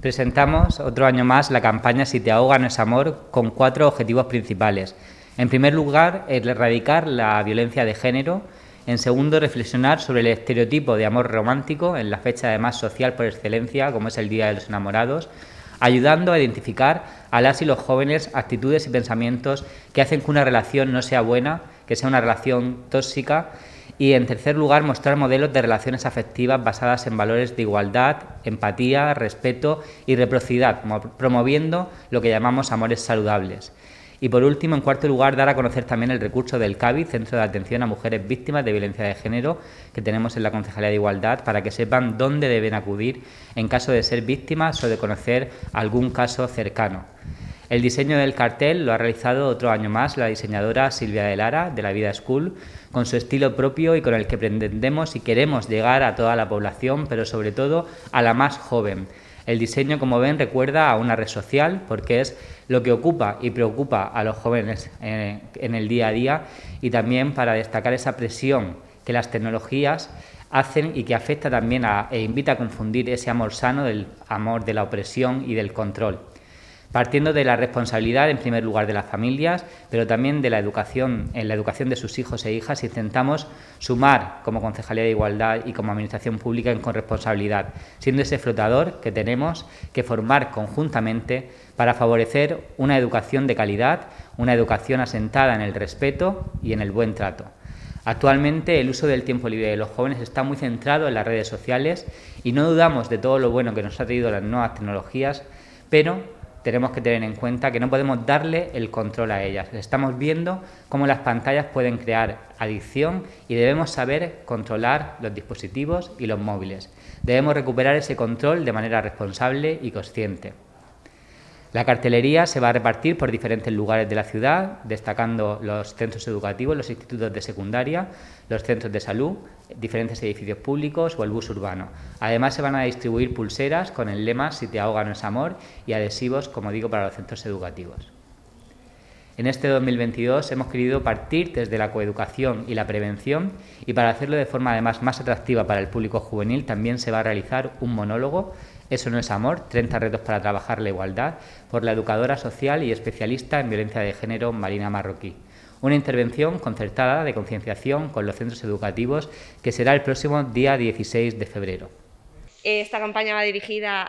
Presentamos otro año más la campaña Si te ahoga no es amor, con 4 objetivos principales. En primer lugar, erradicar la violencia de género. En segundo, reflexionar sobre el estereotipo de amor romántico en la fecha además social por excelencia, como es el Día de los Enamorados, ayudando a identificar a las y los jóvenes actitudes y pensamientos que hacen que una relación no sea buena, que sea una relación tóxica. Y, en tercer lugar, mostrar modelos de relaciones afectivas basadas en valores de igualdad, empatía, respeto y reciprocidad, promoviendo lo que llamamos amores saludables. Y, por último, en cuarto lugar, dar a conocer también el recurso del CAVI, Centro de Atención a Mujeres Víctimas de Violencia de Género, que tenemos en la Concejalía de Igualdad, para que sepan dónde deben acudir en caso de ser víctimas o de conocer algún caso cercano. El diseño del cartel lo ha realizado otro año más la diseñadora Silvia de Lara, de La Vida School, con su estilo propio y con el que pretendemos y queremos llegar a toda la población, pero sobre todo a la más joven. El diseño, como ven, recuerda a una red social porque es lo que ocupa y preocupa a los jóvenes en el día a día, y también para destacar esa presión que las tecnologías hacen y que afecta también e invita a confundir ese amor sano del amor de la opresión y del control. Partiendo de la responsabilidad, en primer lugar, de las familias, pero también de la educación, en la educación de sus hijos e hijas, intentamos sumar como Concejalía de Igualdad y como Administración Pública en corresponsabilidad, siendo ese flotador que tenemos que formar conjuntamente para favorecer una educación de calidad, una educación asentada en el respeto y en el buen trato. Actualmente el uso del tiempo libre de los jóvenes está muy centrado en las redes sociales y no dudamos de todo lo bueno que nos ha traído las nuevas tecnologías, pero tenemos que tener en cuenta que no podemos darle el control a ellas. Estamos viendo cómo las pantallas pueden crear adicción y debemos saber controlar los dispositivos y los móviles. Debemos recuperar ese control de manera responsable y consciente. La cartelería se va a repartir por diferentes lugares de la ciudad, destacando los centros educativos, los institutos de secundaria, los centros de salud, diferentes edificios públicos o el bus urbano. Además, se van a distribuir pulseras con el lema Si te ahoga no es amor y adhesivos, como digo, para los centros educativos. En este 2022 hemos querido partir desde la coeducación y la prevención, y para hacerlo de forma además más atractiva para el público juvenil también se va a realizar un monólogo, Eso no es amor, 30 retos para trabajar la igualdad, por la educadora social y especialista en violencia de género Marina Marroquí. Una intervención concertada de concienciación con los centros educativos que será el próximo día 16 de febrero. Esta campaña va dirigida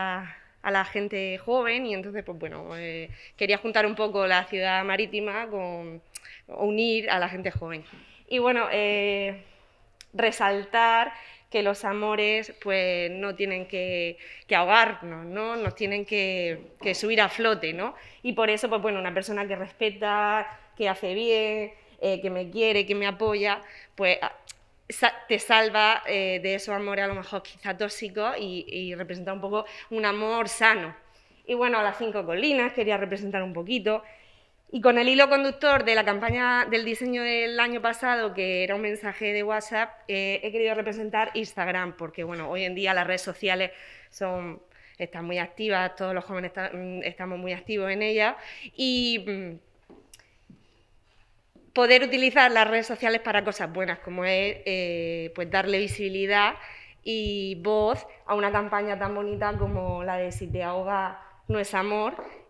a la gente joven y entonces, pues bueno, quería juntar un poco la ciudad marítima con unir a la gente joven. Y bueno, resaltar que los amores pues no tienen que ahogarnos, ¿no? Nos tienen que subir a flote, ¿no? Y por eso, pues bueno, una persona que respeta, que hace bien, que me quiere, que me apoya, pues te salva de esos amores a lo mejor quizá tóxicos y representa un poco un amor sano. Y bueno, a las 5 colinas quería representar un poquito. Y con el hilo conductor de la campaña del diseño del año pasado, que era un mensaje de WhatsApp, he querido representar Instagram, porque bueno, hoy en día las redes sociales están muy activas, todos los jóvenes estamos muy activos en ellas, y poder utilizar las redes sociales para cosas buenas, como es pues darle visibilidad y voz a una campaña tan bonita como la de Si te ahoga no es amor,